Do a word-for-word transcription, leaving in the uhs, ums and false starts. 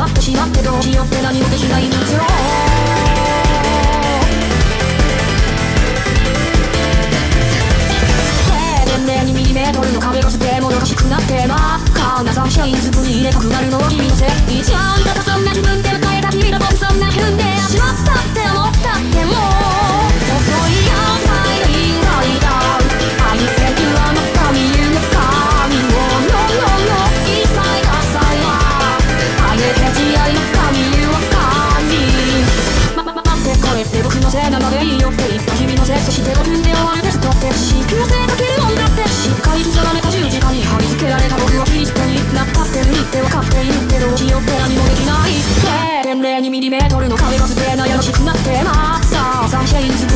まってしまってどうしようって何もできないんですよ。ミリメートルの壁が捨てもどかしくなってまカーなサンシャインズに入れたくなるのは君のせいじゃんだとそんな気分で迎えた君の僕そんな気分でしまったって思ったってもう遅いよ最後に抱いた愛せるあの髪ゆの髪を No No No 一切ダサいわあげて地合いの髪ゆは髪ままま待ってこれって僕のせいなのでいいよって言った君のせいそしてごふんで終わるテストってしくせかけるもんだってしっかり定めた十字架に貼り付けられた僕はキリストになったってるって分かっているけどどうしようって何もできない れいてんれいにミリメートルの壁が捨て悩ましくなってますさあサンシャインズ